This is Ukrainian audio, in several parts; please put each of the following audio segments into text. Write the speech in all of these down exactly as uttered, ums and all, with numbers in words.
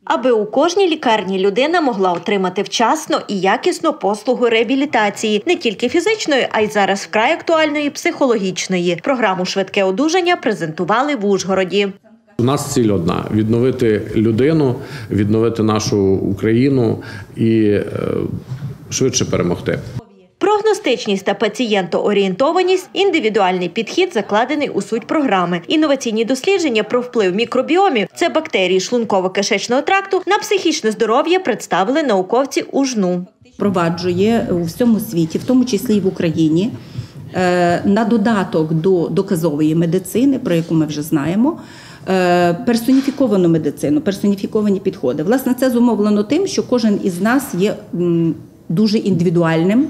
Аби у кожній лікарні людина могла отримати вчасно і якісно послугу реабілітації, не тільки фізичної, а й зараз вкрай актуальної психологічної. Програму «Швидке одужання» презентували в Ужгороді. У нас ціль одна – відновити людину, відновити нашу Україну і е, швидше перемогти. Прогностичність та пацієнтоорієнтованість – індивідуальний підхід, закладений у суть програми. Інноваційні дослідження про вплив мікробіомів – це бактерії шлунково-кишечного тракту – на психічне здоров'я представили науковці УЖНУ. Впроваджує у всьому світі, в тому числі і в Україні, на додаток до доказової медицини, про яку ми вже знаємо, персоніфіковану медицину, персоніфіковані підходи. Власне, це зумовлено тим, що кожен із нас є дуже індивідуальним.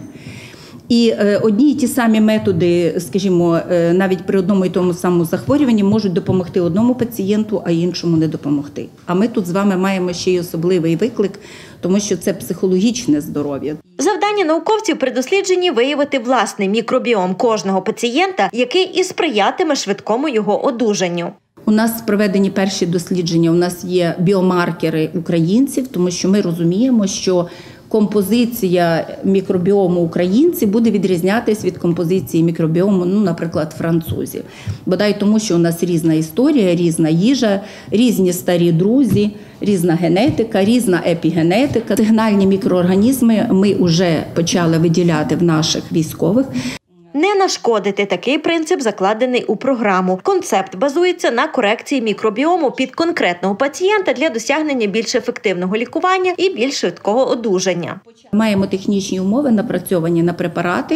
І одні і ті самі методи, скажімо, навіть при одному і тому самому захворюванні можуть допомогти одному пацієнту, а іншому не допомогти. А ми тут з вами маємо ще й особливий виклик, тому що це психологічне здоров'я. Завдання науковців при дослідженні – виявити власний мікробіом кожного пацієнта, який і сприятиме швидкому його одужанню. У нас проведені перші дослідження, у нас є біомаркери українців, тому що ми розуміємо, що композиція мікробіому українців буде відрізнятися від композиції мікробіому, ну, наприклад, французів. Бодай тому, що у нас різна історія, різна їжа, різні старі друзі, різна генетика, різна епігенетика. Сигнальні мікроорганізми ми вже почали виділяти в наших військових. Не нашкодити – такий принцип закладений у програму. Концепт базується на корекції мікробіому під конкретного пацієнта для досягнення більш ефективного лікування і більш швидкого одужання. Маємо технічні умови, напрацьовані на препарати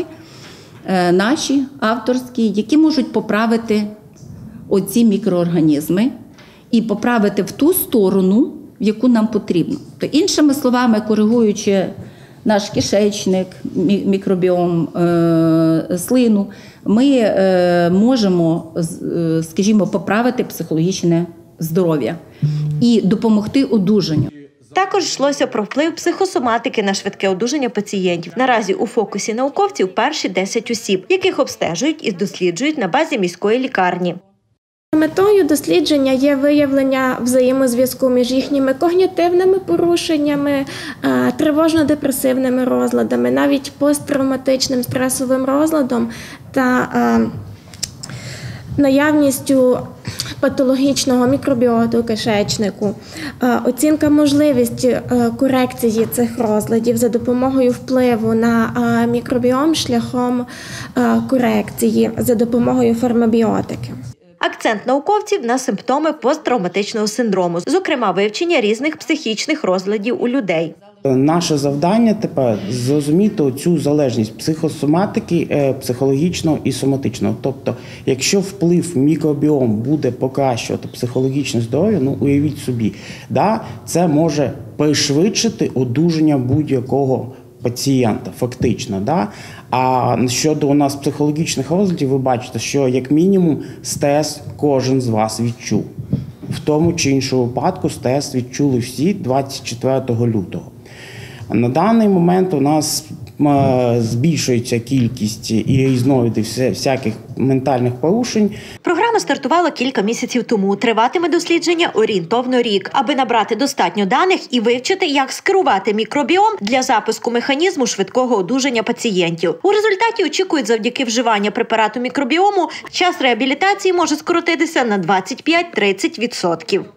наші, авторські, які можуть поправити оці мікроорганізми і поправити в ту сторону, в яку нам потрібно. То іншими словами, коригуючи наш кишечник, мікробіом, слину, ми можемо, скажімо, поправити психологічне здоров'я і допомогти одужанню. Також йшлося про вплив психосоматики на швидке одужання пацієнтів. Наразі у фокусі науковців перші десять осіб, яких обстежують і досліджують на базі міської лікарні. Метою дослідження є виявлення взаємозв'язку між їхніми когнітивними порушеннями, тривожно-депресивними розладами, навіть посттравматичним стресовим розладом та наявністю патологічного мікробіоту кишечнику, оцінка можливості корекції цих розладів за допомогою впливу на мікробіом шляхом корекції за допомогою фармабіотики. Акцент науковців на симптоми посттравматичного синдрому, зокрема вивчення різних психічних розладів у людей. Наше завдання тепер – зрозуміти цю залежність психосоматики, психологічного і соматичного. Тобто, якщо вплив мікробіом буде покращувати психологічне здоров'я, ну уявіть собі, да, це може пришвидшити одужання будь-якого пацієнта, фактично. Да? А щодо у нас психологічних розладів, ви бачите, що як мінімум стрес кожен з вас відчув. В тому чи іншому випадку стрес відчули всі двадцять четвертого лютого. На даний момент у нас збільшується кількість і різновиди всяких ментальних порушень. Програма стартувала кілька місяців тому. Триватиме дослідження орієнтовно рік, аби набрати достатньо даних і вивчити, як скерувати мікробіом для запуску механізму швидкого одужання пацієнтів. У результаті очікують, завдяки вживанню препарату мікробіому, час реабілітації може скоротитися на двадцять п'ять - тридцять відсотків.